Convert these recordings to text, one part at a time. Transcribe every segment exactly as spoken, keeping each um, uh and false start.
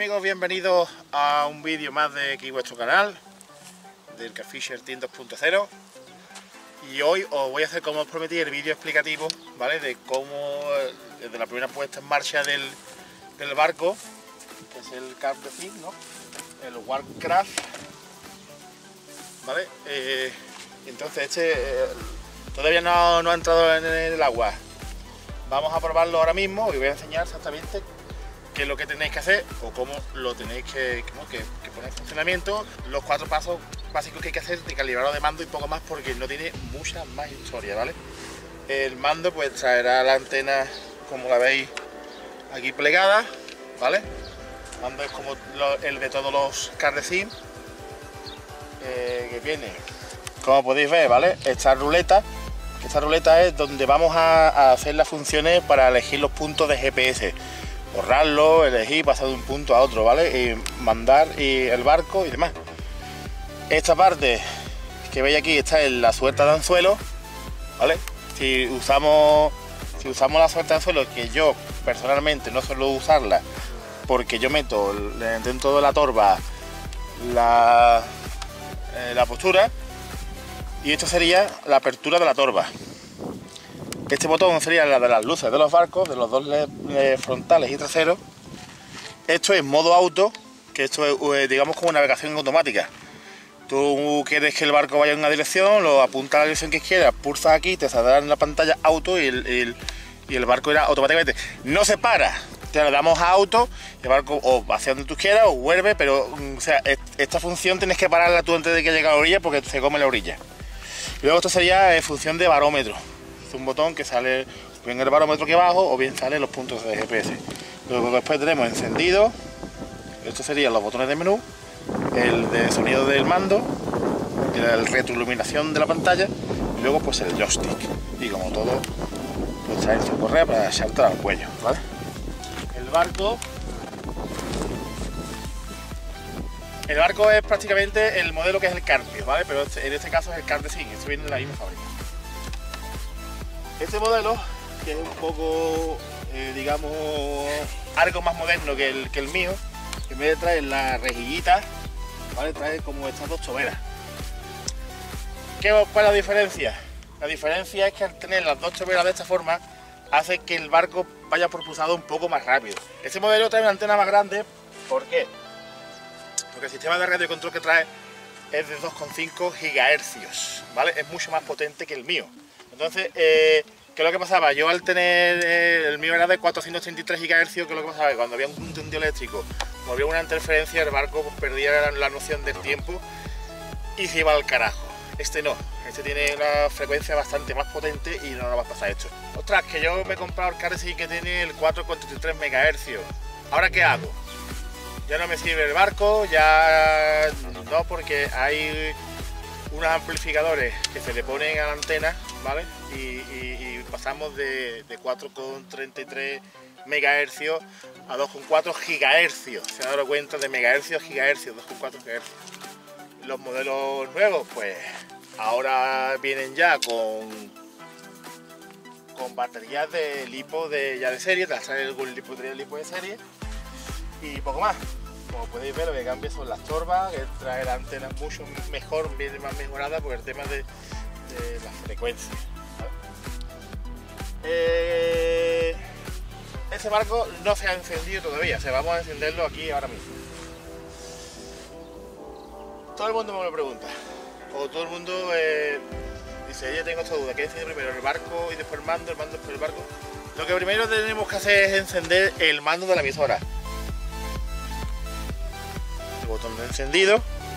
amigos, bienvenidos a un vídeo más de aquí vuestro canal del Catfisher Team dos punto cero. Y hoy os voy a hacer, como os prometí, el vídeo explicativo, ¿vale? De cómo, desde la primera puesta en marcha del, del barco, que es el Catfisher, ¿no? El Warcraft, ¿vale? Eh, entonces este eh, todavía no, no ha entrado en el agua. Vamos a probarlo ahora mismo y voy a enseñar exactamente qué es lo que tenéis que hacer o cómo lo tenéis que, que, que poner en funcionamiento, los cuatro pasos básicos que hay que hacer de calibrado de mando y poco más, porque no tiene mucha más historia, ¿vale? El mando pues traerá la antena, como la veis aquí plegada, ¿vale? El mando es como lo, el de todos los Catfisher, eh, que viene, como podéis ver, ¿vale? Esta ruleta, que esta ruleta es donde vamos a, a hacer las funciones para elegir los puntos de G P S. Borrarlo, elegir, pasar de un punto a otro, ¿vale? Y mandar y el barco y demás. Esta parte que veis aquí, esta es la suelta de anzuelo, ¿vale? Si usamos, si usamos la suelta de anzuelo, que yo personalmente no suelo usarla, porque yo meto dentro de la torba la, eh, la postura, y esto sería la apertura de la torba. Este botón sería la de las luces de los barcos, de los dos L E D frontales y traseros. Esto es modo auto, que esto es, digamos, como navegación automática. Tú quieres que el barco vaya en una dirección, lo apunta a la dirección que quieras, pulsas aquí, te saldrá en la pantalla auto y el, el, y el barco irá automáticamente. No se para, te le damos a auto, el barco o hacia donde tú quieras o vuelve, pero o sea, esta función tienes que pararla tú antes de que llegue a la orilla porque se come la orilla. Y luego esto sería en función de barómetro. Un botón que sale bien el barómetro aquí abajo o bien salen los puntos de G P S. Luego después tenemos encendido, estos serían los botones de menú, el de sonido del mando, el retroiluminación de la pantalla y luego pues el joystick. Y como todo, pues trae su correa para echarte al cuello, ¿vale? El barco el barco es prácticamente el modelo que es el Carpio, ¿vale? Pero en este caso es el Catfisher, esto viene de la misma fábrica. Este modelo, que es un poco, eh, digamos, algo más moderno que el, que el mío, que en vez de traer la rejillita, ¿vale? Trae como estas dos toberas. ¿Qué, ¿Cuál es la diferencia? La diferencia es que al tener las dos toberas de esta forma, hace que el barco vaya propulsado un poco más rápido. Este modelo trae una antena más grande, ¿por qué? Porque el sistema de radio control que trae es de dos coma cinco gigahercios, ¿vale? Es mucho más potente que el mío. Entonces, eh, ¿qué es lo que pasaba? Yo al tener, eh, el mío era de cuatrocientos treinta y tres gigahercios, ¿qué es lo que pasaba? Que cuando había un tendido eléctrico, cuando había una interferencia, el barco pues, perdía la, la noción del tiempo y se iba al carajo. Este no, este tiene una frecuencia bastante más potente y no nos va a pasar esto. Ostras, que yo me he comprado el Catfisher que tiene el cuatro coma treinta y tres megahercios. ¿Ahora qué hago? Ya no me sirve el barco, ya no, porque hay unos amplificadores que se le ponen a la antena, ¿vale? Y, y, y pasamos de, de cuatro coma treinta y tres megahercios a dos coma cuatro gigahercios. Se han dado cuenta de megahercios, gigahercios, dos coma cuatro gigahercios. Los modelos nuevos, pues ahora vienen ya con, con baterías de lipo de, ya de serie, te trae algún lipo de lipo de serie y poco más. Como podéis ver, lo que cambia son las torbas, que trae la antena mucho mejor, viene más mejorada por el tema de, de la frecuencia, ¿vale? Eh, este barco no se ha encendido todavía, o sea, vamos a encenderlo aquí ahora mismo. Todo el mundo me lo pregunta, o todo el mundo eh, dice, yo tengo esta duda, ¿qué enciende primero, el barco y después el mando, el mando después el barco? Lo que primero tenemos que hacer es encender el mando de la emisora. El botón de encendido,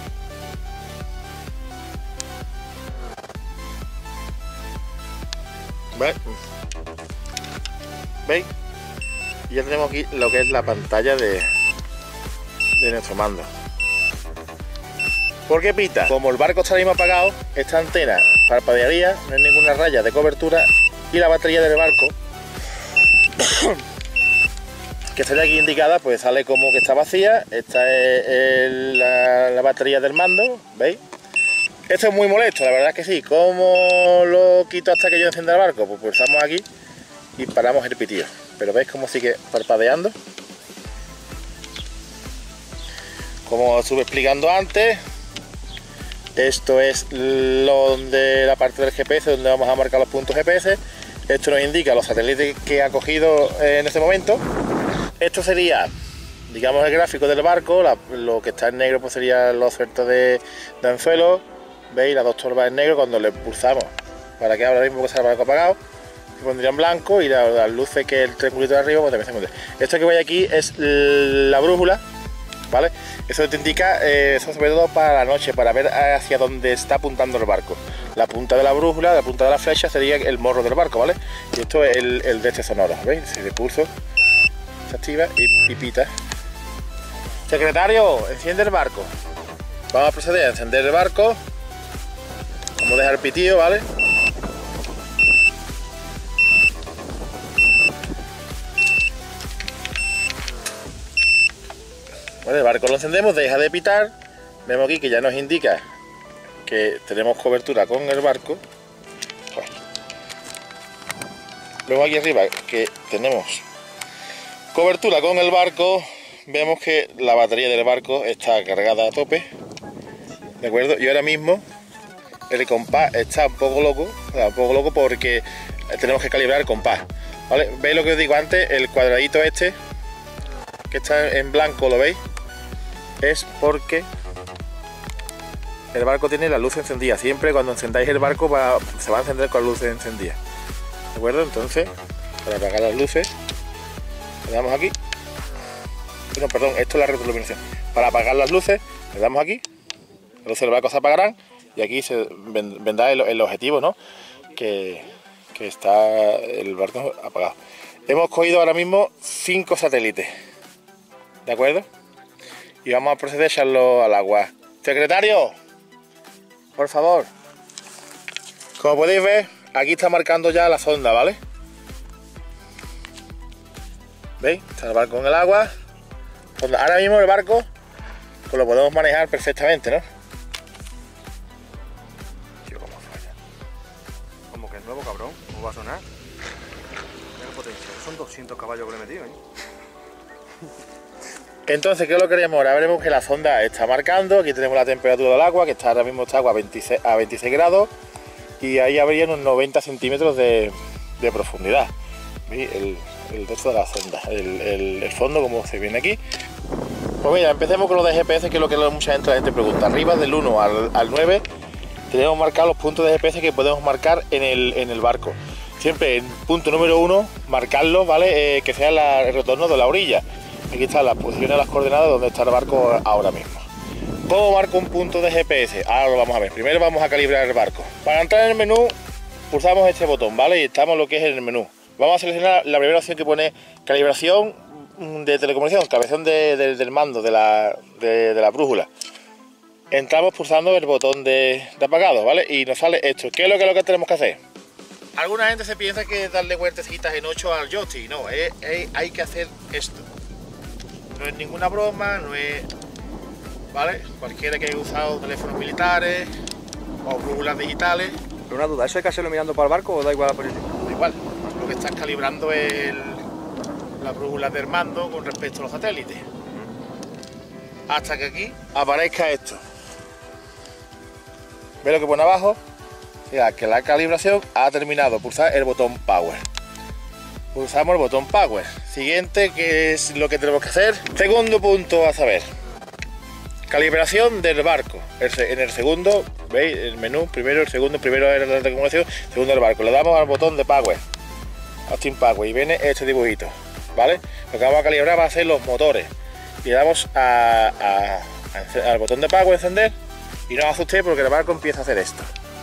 ¿veis? ¿Veis? Y ya tenemos aquí lo que es la pantalla de, de nuestro mando. ¿Por qué pita? Como el barco está ahora mismo apagado, esta antena parpadearía, no hay ninguna raya de cobertura y la batería del barco que estaría aquí indicada, pues sale como que está vacía. Esta es el, la, la batería del mando, ¿veis? Esto es muy molesto, la verdad es que sí. ¿Cómo lo quito hasta que yo encienda el barco? Pues pulsamos aquí y paramos el pitido. Pero veis cómo sigue parpadeando. Como estuve explicando antes, esto es lo donde la parte del G P S donde vamos a marcar los puntos G P S. Esto nos indica los satélites que ha cogido en este momento. Esto sería, digamos, el gráfico del barco. La, lo que está en negro pues serían los sueltos de, de anzuelo. ¿Veis? Las dos turbas en negro. Cuando le pulsamos para que ahora mismo que sale el barco apagado, se pondría en blanco, y las la luces que el triangulito de arriba pues también se pondría. Esto que veis aquí es la brújula, ¿vale? Eso te indica, eh, eso sobre todo para la noche, para ver hacia dónde está apuntando el barco. La punta de la brújula, la punta de la flecha sería el morro del barco, ¿vale? Y esto es el, el de este sonoro, ¿veis? Si le pulso, se activa y, y pita. Secretario, enciende el barco. Vamos a proceder a encender el barco. Vamos a dejar el pitido, ¿vale? Bueno, el barco lo encendemos, deja de pitar. Vemos aquí que ya nos indica que tenemos cobertura con el barco. Bueno. Vemos aquí arriba que tenemos cobertura con el barco. Vemos que la batería del barco está cargada a tope, ¿de acuerdo? Y ahora mismo el compás está un poco loco, o sea, un poco loco porque tenemos que calibrar el compás, ¿vale? ¿Veis lo que os digo antes? El cuadradito este que está en blanco, ¿lo veis? Es porque el barco tiene la luz encendida. Siempre cuando encendáis el barco va, se va a encender con las luces encendidas, ¿de acuerdo? Entonces, para apagar las luces, le damos aquí. No, perdón, esto es la retroiluminación. Para apagar las luces, le damos aquí. Las luces del barco se apagarán y aquí se vendrá el, el objetivo, ¿no? Que, que está el barco apagado. Hemos cogido ahora mismo cinco satélites, ¿de acuerdo? Y vamos a proceder a echarlo al agua. Secretario, por favor. Como podéis ver, aquí está marcando ya la sonda, ¿vale? ¿Veis? Está el barco en el agua. Ahora mismo el barco pues lo podemos manejar perfectamente, ¿no? Tío, ¿cómo falla? Como que es nuevo, cabrón. ¿Cómo va a sonar? Mira qué potencia. Son doscientos caballos que le he metido, ¿eh? Entonces, ¿qué es lo que queremos ahora? Veremos que la sonda está marcando. Aquí tenemos la temperatura del agua, que está ahora mismo está agua a veintiséis, a veintiséis grados. Y ahí habría unos noventa centímetros de, de profundidad. ¿Veis? El, el resto de la sonda, el, el, el fondo como se viene aquí. Pues mira, empecemos con lo de G P S, que es lo que mucha gente, la gente pregunta. Arriba del uno al, al nueve tenemos marcados los puntos de G P S que podemos marcar en el, en el barco. Siempre en punto número uno, marcarlo, ¿vale? Eh, que sea la, el retorno de la orilla. Aquí están las posiciones de las coordenadas donde está el barco ahora mismo. ¿Cómo marco un punto de G P S? Ahora lo vamos a ver. Primero vamos a calibrar el barco. Para entrar en el menú, pulsamos este botón, ¿vale? Y estamos en lo que es el menú. Vamos a seleccionar la primera opción que pone calibración de telecomunicación, calibración de, de, del mando, de la, de, de la brújula. Entramos pulsando el botón de, de apagado, ¿vale? Y nos sale esto. ¿Qué es lo que, lo que tenemos que hacer? Alguna gente se piensa que darle vueltecitas en ocho al joystick. No, es, es, hay que hacer esto. No es ninguna broma, no es... ¿Vale? Cualquiera que haya usado teléfonos militares o brújulas digitales. Pero una duda, ¿eso hay que hacerlo mirando para el barco o da igual la posición? Da igual. Lo que estás calibrando es el, la brújula del mando con respecto a los satélites. Hasta que aquí aparezca esto. ¿Ves lo que pone abajo? Ya que la calibración ha terminado. Pulsar el botón Power. Pulsamos el botón Power. Siguiente, que es lo que tenemos que hacer. Segundo punto a saber. Calibración del barco. En el segundo, ¿veis? El menú, primero, el segundo, primero era la telecomunicación, segundo el barco. Le damos al botón de Power. Austin Power y viene este dibujito, ¿vale? Lo que vamos a calibrar va a ser los motores. Y le damos a, a, a, al botón de Power, encender. Y no os asustéis porque el barco empieza a hacer esto.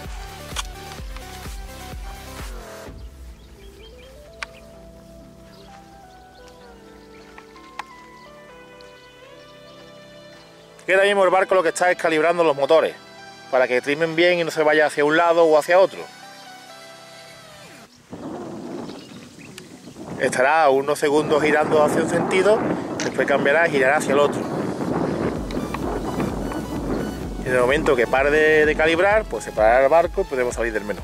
Que ahora mismo el barco lo que está es calibrando los motores para que trimen bien y no se vaya hacia un lado o hacia otro. Estará unos segundos girando hacia un sentido, después cambiará y girará hacia el otro. Y en el momento que pare de, de calibrar, pues se parará el barco y podemos salir del menú.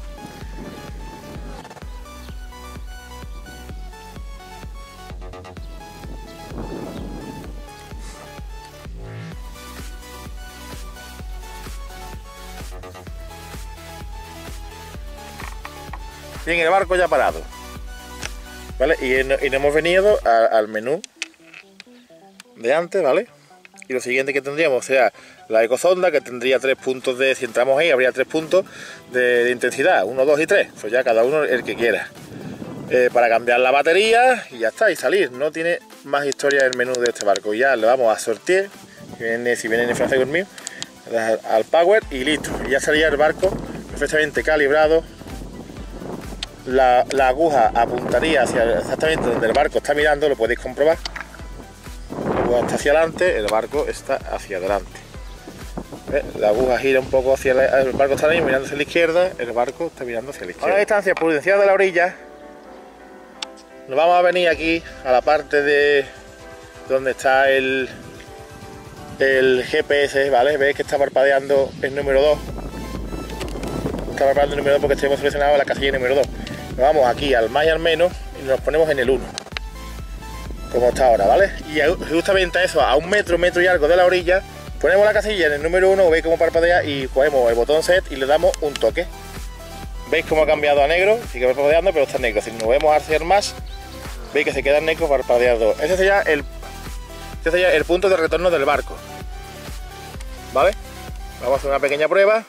tienen el barco ya parado, ¿vale? Y, y nos hemos venido a, al menú de antes, ¿vale? Y lo siguiente que tendríamos sea la ecosonda, que tendría tres puntos de, si entramos ahí, habría tres puntos de, de intensidad, uno, dos y tres, eso ya cada uno el que quiera. Eh, para cambiar la batería y ya está, y salir. No tiene más historia el menú de este barco. Ya le vamos a sortear, si viene, si viene en francés conmigo, al power y listo. Y ya salía el barco perfectamente calibrado. La, la aguja apuntaría hacia exactamente donde el barco está mirando, lo podéis comprobar. La aguja está hacia adelante, el barco está hacia adelante. ¿Ves? La aguja gira un poco hacia la, el barco está ahí mirando hacia la izquierda, el barco está mirando hacia la izquierda. A una distancia prudencial de la orilla, nos vamos a venir aquí a la parte de donde está el, el G P S, ¿vale? Veis que está parpadeando el número dos. Está parpadeando el número dos porque tenemos seleccionado la casilla número dos. Nos vamos aquí al más y al menos y nos ponemos en el uno, como está ahora, ¿vale? Y justamente a eso, a un metro, metro y algo de la orilla, ponemos la casilla en el número uno, veis cómo parpadea y cogemos el botón set y le damos un toque. Veis cómo ha cambiado a negro, sigue parpadeando pero está negro. Si nos vemos hacia el más, veis que se queda en negro parpadeado. Ese sería el, ese sería el punto de retorno del barco, ¿vale? Vamos a hacer una pequeña prueba.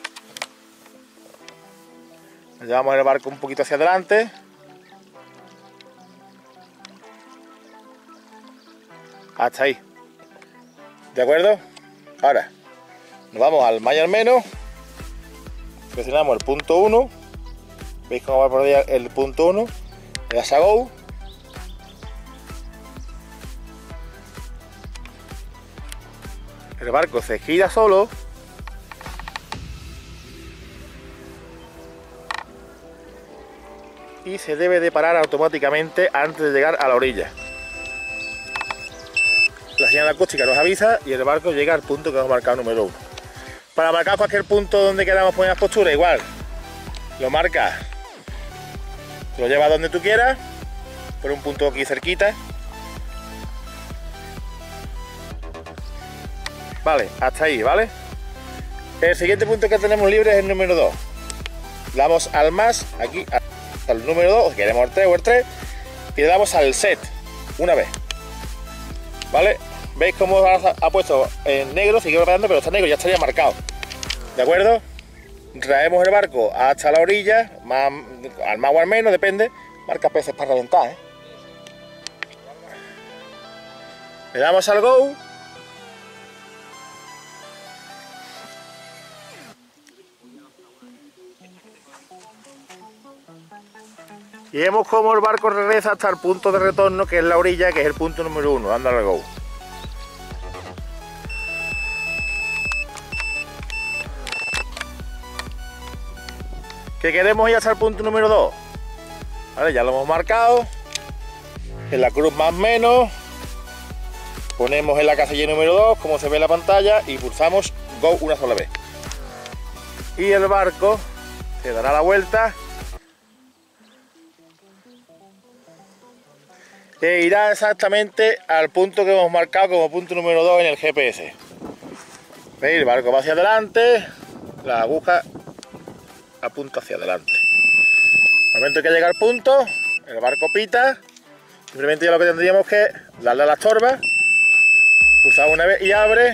Llevamos el barco un poquito hacia adelante. Hasta ahí. ¿De acuerdo? Ahora, nos vamos al más y al menos. Presionamos el punto uno. ¿Veis cómo va a parpadear el punto uno? Le das a Go. El barco se gira solo y se debe de parar automáticamente antes de llegar a la orilla. La señal acústica nos avisa y el barco llega al punto que hemos marcado número uno. Para marcar cualquier punto donde queramos poner las posturas, igual lo marcas, lo llevas donde tú quieras, por un punto aquí cerquita. Vale, hasta ahí, ¿vale? El siguiente punto que tenemos libre es el número dos. Le damos al más, aquí, hasta el número dos, si queremos el tres o el tres, y le damos al set, una vez. ¿Vale? ¿Veis cómo ha puesto en negro? Sigue parpadeando, pero está negro, ya estaría marcado. ¿De acuerdo? Traemos el barco hasta la orilla, más, al más o al menos, depende. Marca peces para reventar, ¿eh? Le damos al Go. Y vemos cómo el barco regresa hasta el punto de retorno, que es la orilla, que es el punto número uno, dándole al Go. ¿Que queremos ir hasta el punto número dos? Vale, ya lo hemos marcado. En la cruz más menos. Ponemos en la casilla número dos, como se ve en la pantalla, y pulsamos Go una sola vez. Y el barco se dará la vuelta e irá exactamente al punto que hemos marcado como punto número dos en el G P S. ¿Veis? El barco va hacia adelante, la aguja apunta hacia adelante. Al momento que llega al punto, el barco pita. Simplemente ya lo que tendríamos que darle a las torbas, pulsar una vez y abre,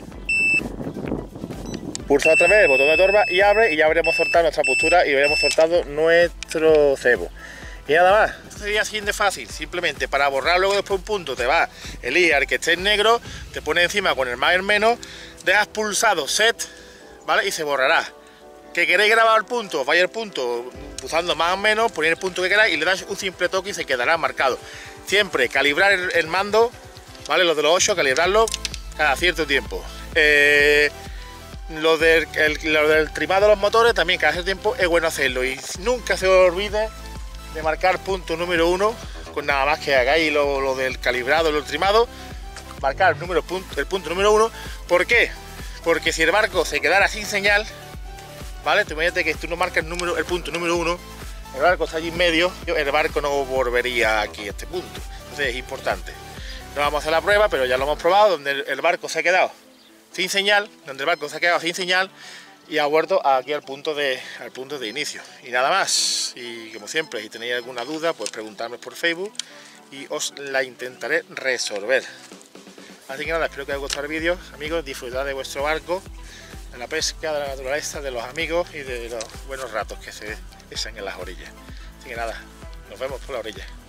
pulsar otra vez el botón de torba y abre, y ya habremos soltado nuestra postura y habremos soltado nuestro cebo. Y nada más. Esto sería así de fácil. Simplemente para borrar luego después un punto, te va elige al que esté en negro, te pone encima con el más y el menos, dejas pulsado set, ¿vale? Y se borrará. Que queréis grabar el punto, vaya el punto pulsando más o menos, ponéis el punto que queráis y le das un simple toque y se quedará marcado. Siempre calibrar el, el mando, ¿vale? Los de los ocho, calibrarlo cada cierto tiempo. Eh, lo, del, el, lo del trimado de los motores también cada cierto tiempo es bueno hacerlo. Y nunca se os olvide de marcar punto número uno, con nada más que hagáis lo, lo del calibrado, lo del trimado, marcar el, número, el punto número uno. ¿Por qué? Porque si el barco se quedara sin señal, ¿vale? Tú imagínate que tú no marcas el, número, el punto número uno, el barco está allí en medio, el barco no volvería aquí a este punto. Entonces es importante. No vamos a hacer la prueba, pero ya lo hemos probado, donde el, el barco se ha quedado sin señal, donde el barco se ha quedado sin señal, y ha vuelto aquí al punto de al punto de inicio. Y nada más, y como siempre, si tenéis alguna duda, pues preguntadme por Facebook y os la intentaré resolver. Así que nada, espero que os haya gustado el vídeo, amigos. Disfrutad de vuestro barco, de la pesca, de la naturaleza, de los amigos y de los buenos ratos que se echan en las orillas. Así que nada, nos vemos por la orilla.